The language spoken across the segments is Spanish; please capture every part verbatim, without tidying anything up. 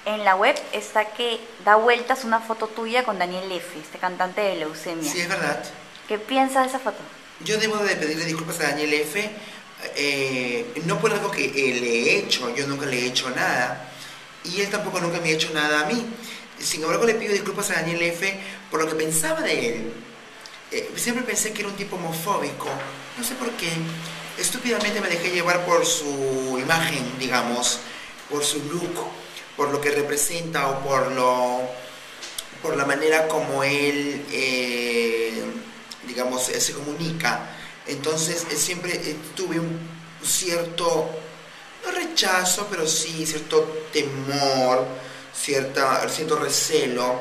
en la web está que da vueltas una foto tuya con Daniel F., este cantante de Leucemia. Sí, es verdad. ¿Qué piensas de esa foto? Yo debo de pedirle disculpas a Daniel F., eh, no por algo que eh, le he hecho, yo nunca le he hecho nada, y él tampoco nunca me ha hecho nada a mí. Sin embargo, le pido disculpas a Daniel F. por lo que pensaba de él. Eh, siempre pensé que era un tipo homofóbico, no sé por qué. Estúpidamente me dejé llevar por su imagen, digamos, por su look, por lo que representa o por lo por la manera como él, eh, digamos, se comunica. Entonces, eh, siempre eh, tuve un cierto, no rechazo, pero sí cierto temor, cierta, cierto recelo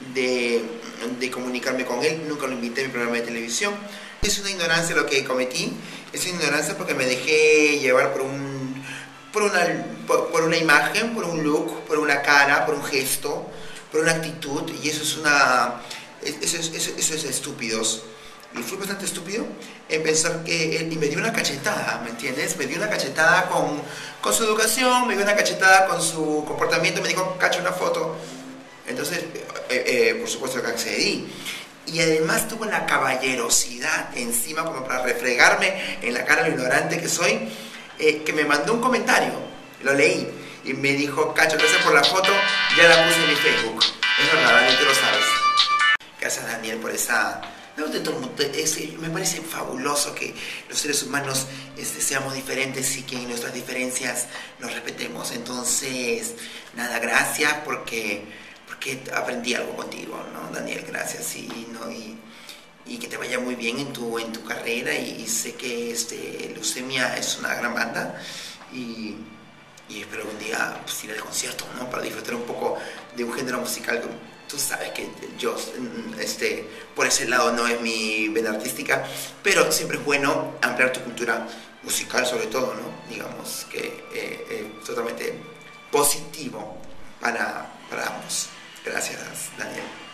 de, de comunicarme con él. Nunca lo invité a mi programa de televisión. Es una ignorancia lo que cometí, es una ignorancia porque me dejé llevar por un por una, por, por una imagen, por un look, por una cara, por un gesto, por una actitud, y eso es una eso es, eso, eso es estúpidos. Y fui bastante estúpido en pensar que él, y me dio una cachetada, ¿me entiendes? Me dio una cachetada con, con su educación, me dio una cachetada con su comportamiento, me dijo, cacha una foto. Entonces, eh, eh, por supuesto que accedí. Y además tuvo la caballerosidad encima como para refregarme en la cara lo ignorante que soy, eh, que me mandó un comentario, lo leí, y me dijo, Cacho, gracias por la foto, ya la puse en mi Facebook. Es verdad, Daniel, tú lo sabes. Gracias, Daniel, por esa... No, de todo el mundo, es, me parece fabuloso que los seres humanos este, seamos diferentes y que en nuestras diferencias nos respetemos. Entonces, nada, gracias porque... porque aprendí algo contigo, ¿no, Daniel? Gracias, y, ¿no? y, y que te vaya muy bien en tu, en tu carrera, y, y sé que este, Leucemia es una gran banda, y, y espero un día pues, ir al concierto, ¿no? Para disfrutar un poco de un género musical. Tú sabes que yo, este, por ese lado no es mi vena artística, pero siempre es bueno ampliar tu cultura musical, sobre todo, ¿no? Digamos que eh, eh, totalmente positivo para, para ambos. Gracias, Daniel.